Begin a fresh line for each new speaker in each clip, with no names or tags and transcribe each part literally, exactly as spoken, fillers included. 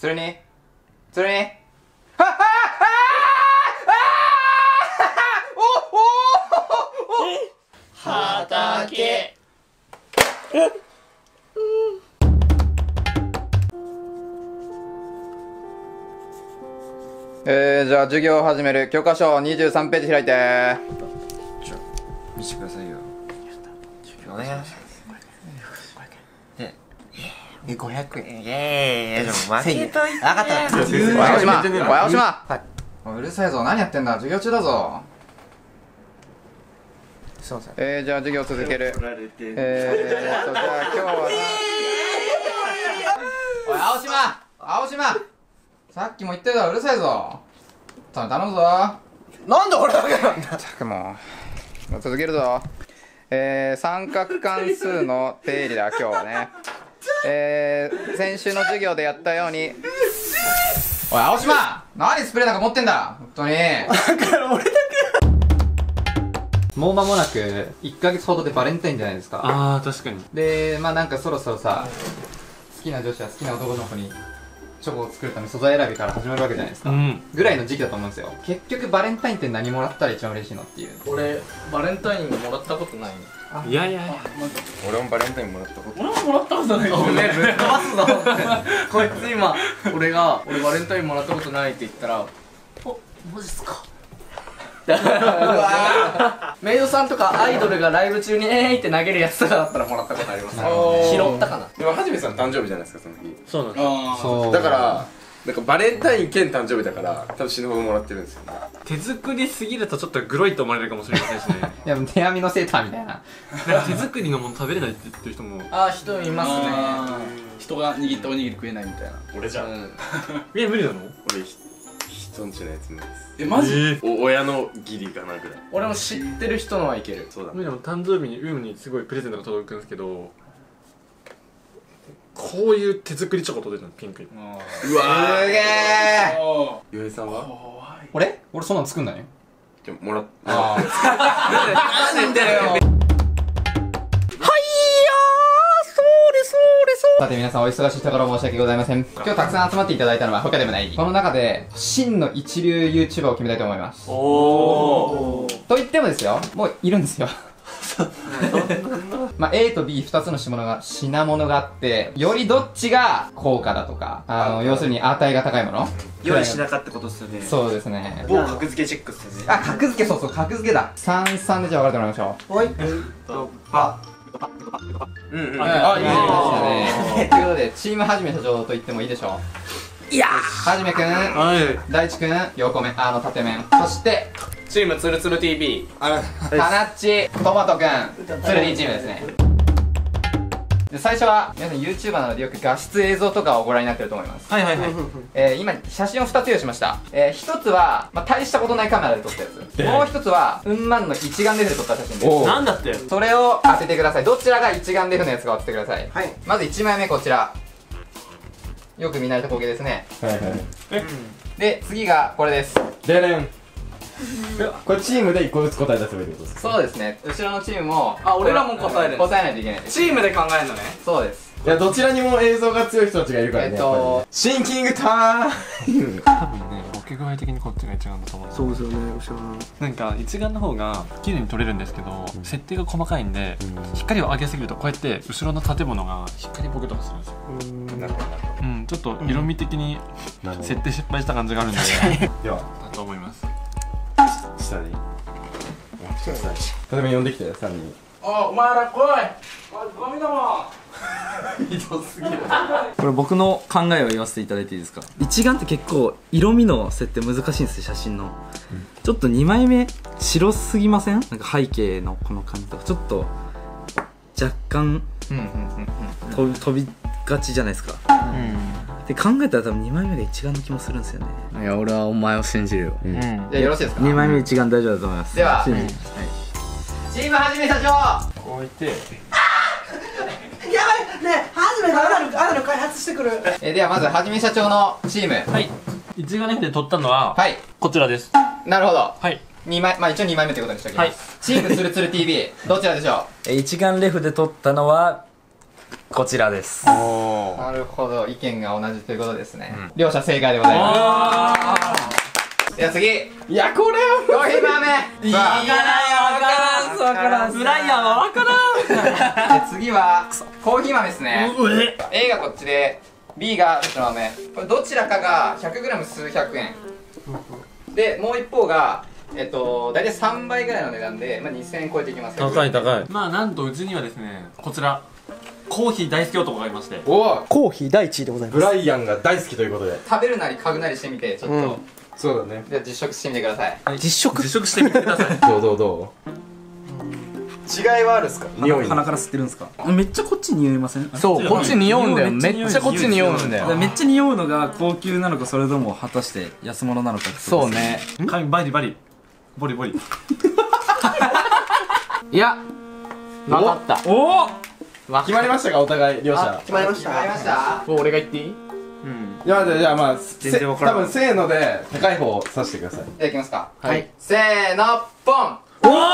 鶴に鶴にはっはっはーおおお
畑
えー、じゃあ授業を始める。教科書にじゅうさんページ開いて。
ちょ見せてくださいよ。お願いします。え、ごひゃくえん。いやいや、負けといて。分かった。
おい青島、おい青島、おいうるさいぞ。何やってんだ。授業中だぞ。
すいません。
えー、じゃあ授業続ける。えーっとじゃあ今日はおい青島、青島、さっきも言ってたうるさいぞ。頼むぞ。
なんで俺だけなんだ。
ったくもう続けるぞ。えー、三角関数の定理だ今日はね。えー、先週の授業でやったように。おい青島、何スプレーなんか持ってんだ本当に。
だから俺だけ。
もう間もなくいっかげつほどでバレンタインじゃないですか。
あー確かに。
でまあなんかそろそろさ、好きな女子は好きな男の子にチョコを作るため素材選びから始まるわけじゃないですか、うん、ぐらいの時期だと思うんですよ。結局バレンタインって何もらったら一番嬉しいのっていう。
俺バレンタインもらったことないね。
いやいやいや、
俺もバレンタインもらったこと
俺ももらったことない。ごめん、ぶっ飛ばすぞこいつ今俺が俺バレンタインもらったことないって言ったら、お、マジっすかメイドさんとかアイドルがライブ中にえーいって投げるやつとかだったらもらったことあります。拾ったかな。
でもはじめさん誕生日じゃないですかその日。
そうなんですよ。
だからなんかバレンタイン兼誕生日だから多分死ぬほどもらってるんですよね。
手作りすぎるとちょっとグロいと思われるかもしれませんしね。
いや手編みのセーターみたいな。
なんか手作りのもの食べれないって言ってる人も。
ああ、人いますね。
人が握ったおにぎり食えないみたいな。
俺じゃん。
え、無理なの？
俺人んちのやつ無理です。
え、マジ？
お親の義理かなぐらい。
俺も知ってる人のはいける。
そうだ。
でも誕生日にウームにすごいプレゼントが届くんですけど、こういう手作りチョコ届いたの、ピンクに。
うわ
ーすげえ。
ゆえさんは？
俺？俺そんなの作んないよ。
じゃもらっ
ああなんでだよ。さて皆さんお忙しいところ申し訳ございません。今日たくさん集まっていただいたのは他でもない。この中で真の一流 YouTuber を決めたいと思います。おーと言ってもですよ、もういるんですよまあ A と ビーふたつの品物が品物があって、よりどっちが高価だとか、あの要するに値が高いもの
用意しなかったことっすよね。
そうですね。
某格付けチェックっすよね。
あ、格付け、そうそう格付けだ。さんさんでじゃあ分かれてもらいましょう。
はい。
パうんうん。
あ、いいね。ということでチームはじめ社長と言ってもいいでしょう。いやーはじめくん、大地くん、横面、あの縦面、そして
チームつるつる ティービー、
あらタナッチ、トマトくん、ツルリーチームですね。で最初は皆さん YouTuber なのでよく画質映像とかをご覧になってると思います。
はいはいはい。
えー、今写真をふたつ用意しました。えー、ひとつは、まあ、大したことないカメラで撮ったやつ、もうひとつはうんまんの一眼レフで撮った写真です。
なんだって？
それを当ててください。どちらが一眼レフのやつか当ててください。
はい。
まずいちまいめこちら、よく見慣れた光景ですね。
はいはい。
で次がこれです。
でれん。これチームでいっこずつ答え出せばいいってことですか？
そうですね。後ろのチームも
あ、俺らも答える。
答えないといけないです。
チームで考えるのね。
そうです。
いやどちらにも映像が強い人たちがいるからね。
えっと
シンキングタイム。
多分ね、ボケ具合的にこっちが一眼だと思う。
そうですよね、後ろの。
なんか一眼の方が綺麗に撮れるんですけど、設定が細かいんで、光を上げすぎるとこうやって後ろの建物が光ボケとかするんですよ。
なるほど。
うん、ちょっと色味的に設定失敗した感じがあるんで、
では
だと思います。
下に。例えば呼んできてさんにん。
お、お前ら来い。ゴミだもん。
これ僕の考えを言わせていただいていいですか。一眼って結構色味の設定難しいんですよ、写真の、うん、ちょっとにまいめ白すぎません？なんか背景のこの感じとかちょっと若干飛びがちじゃないですか、うん、で考えたら多分にまいめが一眼の気もするんですよね。
いや、俺はお前を信じるよ、うん、
じゃあよろしいですか。
にまいめ一眼大丈夫だと思います。
では、
信じ、
はい、チームはじめ社長
こう置いて、
やばいね、はじめがアナルアナル開発してくる。
えー、ではまずはじめ社長のチーム。
はい、一眼レフで撮ったのは、
はい、
こちらです。
なるほど。
はい、
にまい、まあ一応にまいめということにしておきます。はい、チームつるつる ティービー どちらでしょう。
一眼レフで撮ったのはこちらです。
お
なるほど、意見が同じということですね。両者正解でございます。では次、
いやこれ
コーヒー豆。さあ
わからんわからん。ブライアンはわからん。
で次はコーヒー豆ですね。A がこっちで B がこっちの豆。これどちらかが ひゃくグラム 数百円で、もう一方がえっと大体さんばいぐらいの値段で、まあ、にせんえん超えていきます。
高い高い。まあなんとうちにはですね、こちらコーヒー大好き男がいまして、
おお
コーヒー第一位でございます。
ブライアンが大好きということで。
食べるなり嗅ぐなりしてみて、ちょっと、
うん
そうだね。
では実食してみてください。
実食
実食してみてください。
どうどうどう違いはあるんすか？匂い
鼻から吸ってるんですか？めっちゃこっち匂いません？
そう、こっち匂うんだよ。め
匂い
っちゃこっち匂うんだよ。
めっちゃ匂うのが高級なのか、それとも果たして安物なのか。
そうね。
髪バリバリボリボリ。
いや、わかった。
おお
決まりましたか、お互い両者。
決まりました。
決まりました。
もう俺が言っていい？
じゃあじゃあじゃあまあ
全然わからん
多分せーので高い方を指してください。
じゃあいきますか。
はい。
せーの、ポン。
おお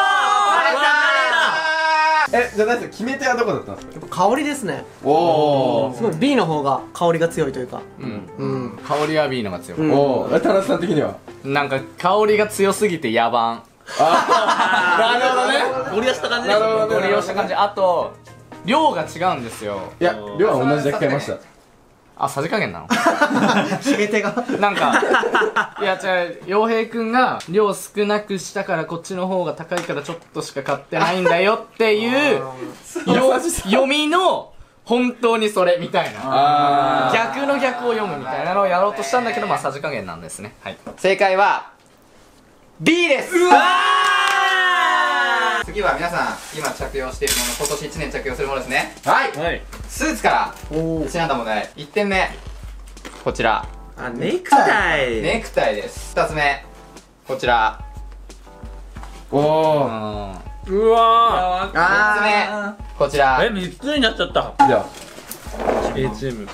え、じゃあ何ですか、決め手はどこだったんですか？
香りですね。
おお
すごい B の方が香りが強いというか。
うん。
うん。
香りは B のが強い。
うん
おお、田中さん的には？
なんか香りが強すぎて野蛮。
なるほどね。
ゴリ出した感じ
なるほどね。
ゴリ押した感じ。あと量が違うんですよ。
いや、量は同じだけ買いました。
あ、さじ加減なの？
決め手が。
なんか、いや違う、洋平くんが量少なくしたからこっちの方が高いからちょっとしか買ってないんだよっていうよ読みの本当にそれみたいな
あ
逆の逆を読むみたいなのをやろうとしたんだけど、まあさじ加減なんですね。はい。
正解は B です。次は皆さん今着用しているもの、今年いちねん着用するものですね。はい、
はい。
スーツから選んだ問題。いってんめ、こちら
あ、ネクタイ。
ネクタイです。ふたつめ、こちら
ー。おお。
うわ
みっつめ、こちら
ー。え、みっつになっちゃった。
じゃ
A チーム。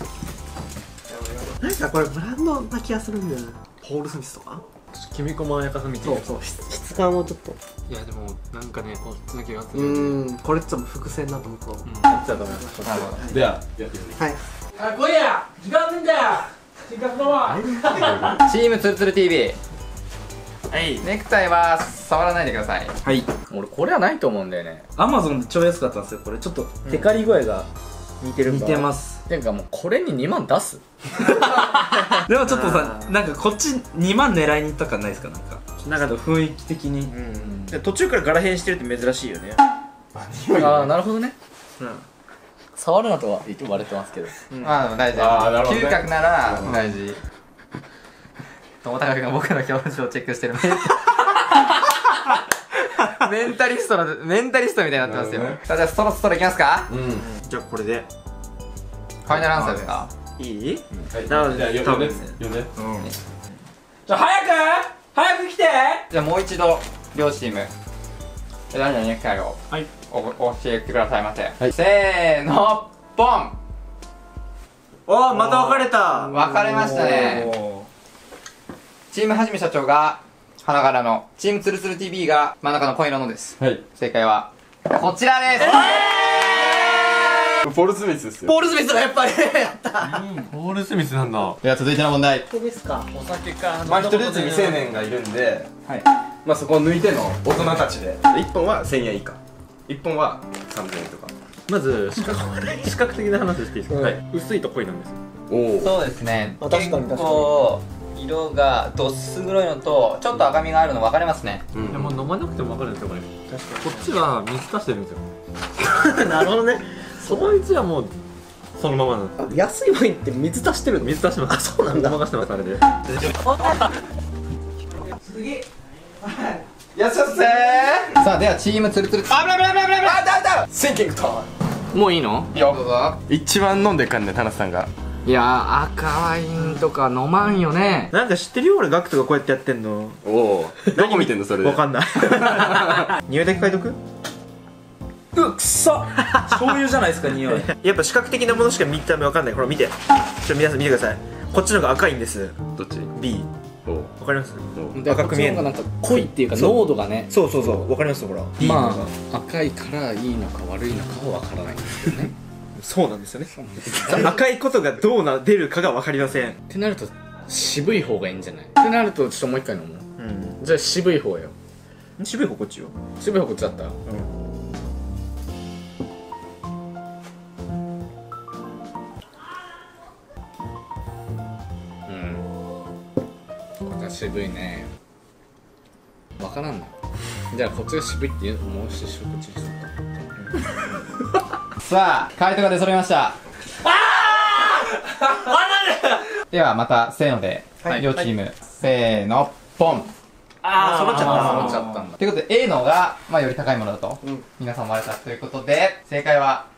なんかこれブランドな気がするんだよな。ポール・スミスとか。
きめ細やかさみたいな。
そう、質質感もちょっと。
いやでもなんかね、こっちの気がする。
うーん、これちょっと伏線だと僕は。
やっちゃダメ。
なるほど。
あ。では、やってみる。
はい。
あ、来いや。時間ねえんだよ。せっかくのは。
チームつるつる ティービー、
はい。
ネクタイは触らないでください。
はい。
俺これはないと思うんだよね。
アマゾンで超安かったんですよ。これちょっとテカリ具合が
似てる
似てます。
ていうかもうこれににまん出す？
でもちょっとさ、なんかこっちにまん狙いに行った感ないですか？なんかなんか雰囲気的に。
途中から柄変してるって珍しいよね。
ああ、なるほどね。触るなとは言われてますけど。
まあでも大事
あーなるほどね
嗅覚なら大事。友高君が僕の表情をチェックしてるメンタリストのメンタリストみたいになってますよ。
なるほどね
さあじゃあそろそろいきますか。
うん。
じゃあこれで
ファイナルアンサーですか。
いい？
はい。
なので
じゃあ、よ呼んで。呼んで。
じゃあ早く早く来て。
じゃあもう一度両チーム選んだネクタイを
はい
お教えてくださいませ。
はい
せーの、ポン。
おー、また分かれた。
分かれましたね。チームはじめ社長が花柄の、チームつるつる ティービー が真ん中の紺色のです。
はい。
正解はこちらです。
ポール・スミスですよ。
ポール・スミスがやっぱりやった。
ポール・スミスなんだ。
では続いての問題。
ここですか。
お酒か。
まあ一人ずつ未成年がいるんで、
はい。
まあそこを抜いての大人たちで、いっぽんはせんえん以下、いっぽんはさんぜんえんとか。
まず視覚視覚的な話していいですか？はい。薄いと濃いなんです。
おお。
そうですね。
あ確かに確かに
結構色がどっす黒いのとちょっと赤みがあるの分かれますね。
う
いやもう飲まなくても分かるんですよこれ。こっちは水足してるんですよ。
なるほどね。
そいつはもうそのままなんです。
安いワインって水足してるの？
水足してます。
あ、そうなんだ。
ごまかしてますあれで。
次。
やっしゃっせー。さあではチームつるつる。あぶらぶらぶらぶらぶら。あだだ。
シンキングタイ
もういいの？
ム。いいよ。
どうぞ。
一番飲んでっかんね、田中さんが。
いやー、赤ワインとか飲まんよね。
なんか知ってるよ俺ガクトがこうやってやってんの。
おお。どこ見てんのそれで。
わかんない。匂いだけ嗅いどく？
うっくそ醤油じゃないですか匂い。
やっぱ視覚的なものしか見た目わかんない。ほら見て。ちょっと皆さん見てください。こっちのが赤いんです。
どっち？
B。 わかります？
でこっちの方がなんか濃いっていうか濃度がね、
そうそうそうわかりますほら。
まあ赤いからいいのか悪いのかはわからないんですけどね。
そうなんですよね。赤いことがどうな出るかがわかりません。
ってなると渋い方がいいんじゃない？ってなるとちょっともう一回飲もう。
うん。
じゃあ渋い方よ。
渋い方こっちよ。
渋い方こっちだった。うん。こっちは渋いね。わからんな。じゃあこっちが渋いっていうもう一緒こっちにしとった。
さあ回答が出揃いました。ではまたせーので、両チーム、せーのポン。
ああ揃っちゃった
揃っちゃったんだ。
ということで A のが、まあ、より高いものだと、皆さん思われたということで正解は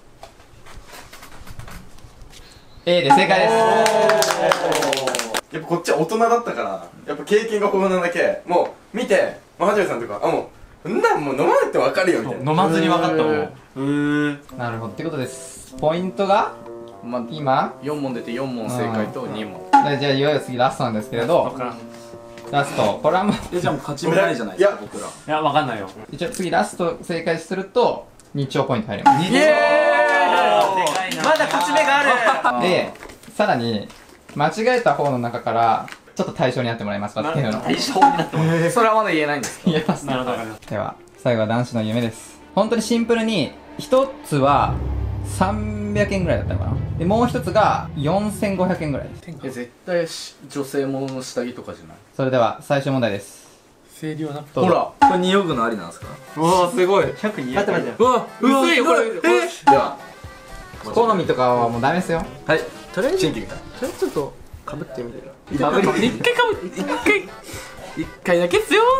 A で正解です。
やっぱこっちは大人だったからやっぱ経験が豊富なだけもう見てまはじめさんとかあもうんなんもう飲まなくて分かるよみたいな
飲まずに分かったもん。
へー。
なるほどってことです。ポイントが
まあ
今
よん問出てよん問正解とに問。
でじゃあいわゆる次ラストなんですけれどラストこれはもう
えじゃあもう勝ち目ないじゃないですか
いや
僕ら。
いや、分かんないよ。
一応次ラスト正解すると日曜ポイント入ります。
イエーイ。まだ勝ち目がある。
でさらに間違えた方の中からちょっと対象になってもらいます。バスケの
対象になってもらう。
それはまだ言えないんですか？
言えます。
なるほど、わかりまし
では最後は男子の夢です。本当にシンプルに一つはさんびゃくえんぐらいだったのかな。でもう一つがよんせんごひゃくえんぐらいです。
え絶対し女性ものの下着とかじゃない？
それでは最終問題です。
清涼な。
どうぞ。
ほら
これ匂うのありなんですか？
うわー、すごい。
ひゃくにひゃく。待って待って。
うわ薄いよこれ。
では好みとかはもうダメですよ。
はい。
とりあえず
新規みたい
とりあえずちょっとかぶってみてる。
一回かぶ一回一回だけっすよ。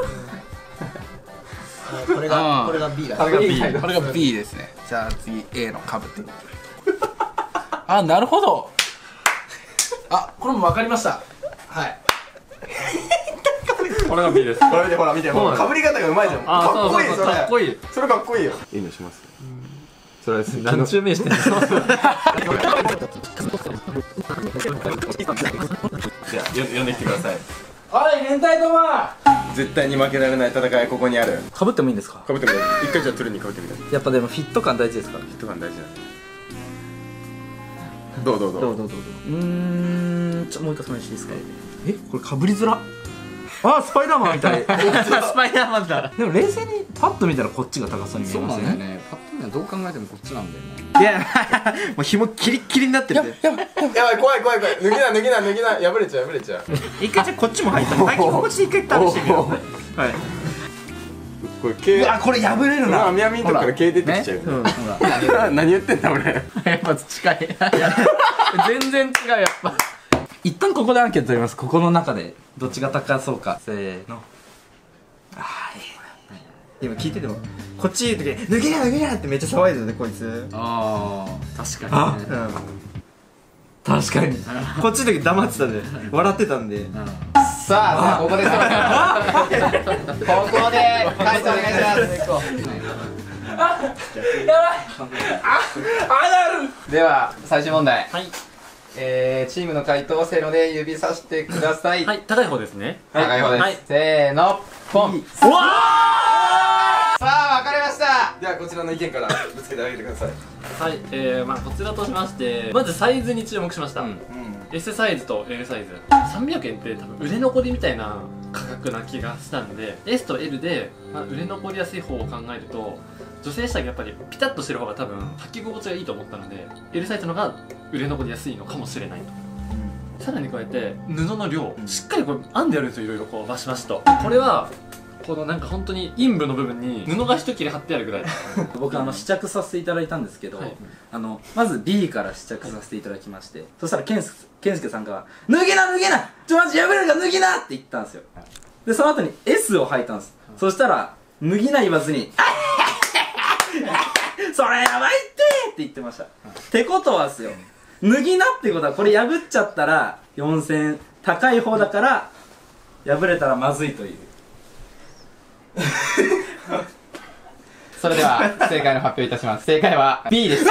これがこれが B だ。
これが B
これが B ですね。じゃあ次 A のかぶってみて。あ、なるほど。あ、これも分かりました。はい。
これが B です。
これ見てほら見てほらかぶり方がうまいじゃん
あー、
かっこいい
そう
それ
そうそう、かっこいい。
それかっこいいよいいのしますそれは
何十名してんの？
じゃあよ呼んできてください
あれ変態とは。
絶対に負けられない戦いここにある
かぶってもいいんですか？
かぶってみて一回じゃあトゥルにかぶってみて
やっぱでもフィット感大事ですから。
ヒット感大事だどうどうどう
どうどうどうどう。うーん、ちょもう一回それしていいですか？え、これかぶりづら。あ、スパイダーマンみたい。
スパイダーマンだ。
でも冷静にパッと見たらこっちが高そうに見え
そう
ますよね。
なんだよね。パッと見はどう考えてもこっちなんだよね。
いやもう紐キリッキリになってるんで。
やばい怖い怖い怖い脱ぎな脱ぎな脱ぎな破れちゃう破れちゃう
一回じゃあこっちも入った履き心地で一回試してみよう。はい。
これ毛
あ、これ破れる
まあ
な。
網網のとこから毛出てきちゃうよ
うん、ほら。
何言ってんだ俺
やっぱ近い。全然違うやっぱ。
一旦ここでアンケート取ります。ここの中でどっちが高そうか。せーの。あー、いい。
今聞いててもこっち言う時脱げな脱げなってめっちゃ騒いでたねこいつ。
ああ確かにね。
うん。
確かに。
こっちの時黙ってたんで笑ってたんで。
さあここでここで回答お願いしますでは最終問題
はい。
えー、チームの回答をせーので指さしてください。
はい、高い方ですね。
高い方です、
はい
せーのポン。
うわ
さあ分かれました。
ではこちらの意見からぶつけてあげてください
ーはい、えー、まあこちらとしまして、まずサイズに注目しました。S サイズと L サイズ。さんびゃくえんって多分売れ残りみたいな価格な気がしたんで、S と L で、まあ、売れ残りやすい方を考えると、女性下着やっぱりピタッとしてる方が多分履き心地がいいと思ったので L サイズの方が売れ残りやすいのかもしれないと、さらに加えて布の量しっかりこれ編んであるんですよ。いろいろこうバシバシと。これはこのなんか本当に陰部の部分に布が一切れ貼ってあるぐらい
僕あの試着させていただいたんですけど、
はい
あのまず B から試着させていただきまして、そしたら健介さんが「脱げな脱げなちょマジ破れるから脱ぎな!」って言ったんですよ。でその後に S を履いたんです。そしたら脱ぎな言わずに「それやばいって!」って言ってました。ってことはですよ、脱ぎなってことはこれ破っちゃったらよんせんえん高い方だから破れたらまずいという。
それでは正解の発表いたします。正解は B です。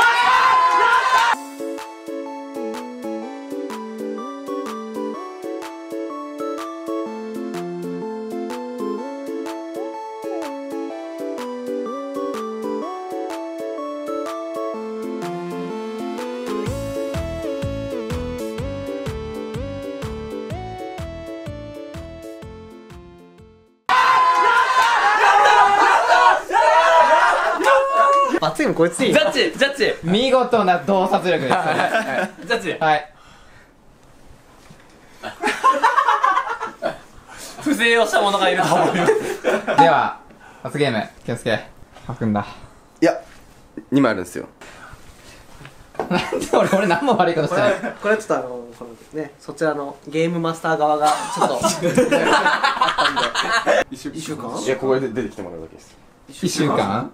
罰ゲームこいつでいい
ジャッジジャッジ
見事な洞察力です
ジャッジ
はい
不正をした者がいると思います
では罰ゲーム気をつけ書くんだ
いやにまいあるんですよ。
なんで俺俺何も悪いことし
こ
てない
れこれちょっとあのこのねそちらのゲームマスター側がちょっとあったんで
一週
一週間
いやここで出てきてもらうだけです。
いっしゅうかん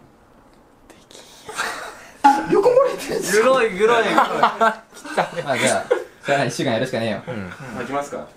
グロいグロい
まあじゃあじゃあいっしゅうかんやるしかねえよ
いきますか。